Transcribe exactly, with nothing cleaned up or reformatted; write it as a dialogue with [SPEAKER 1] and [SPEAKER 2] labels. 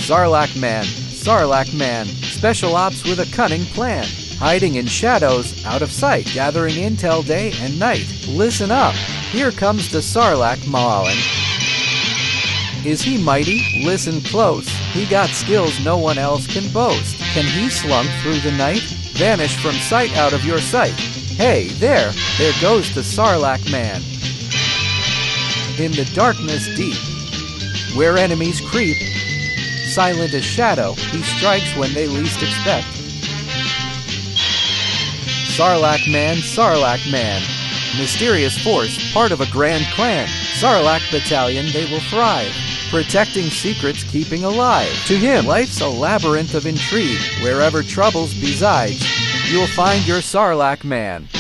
[SPEAKER 1] Sarlacc Man. Sarlacc Man. Special ops with a cunning plan. Hiding in shadows, out of sight, gathering intel day and night. Listen up. Here comes the Sarlacc Mauling. Is he mighty? Listen close. He got skills no one else can boast. Can he slunk through the night? Vanish from sight out of your sight. Hey, there, there goes the Sarlacc Man. In the darkness deep, where enemies creep, silent as shadow, he strikes when they least expect. Sarlacc Man, Sarlacc Man. Mysterious force, part of a grand clan. Sarlacc Battalion, they will thrive. Protecting secrets, keeping alive. To him, life's a labyrinth of intrigue. Wherever troubles besides, you'll find your Sarlacc Man.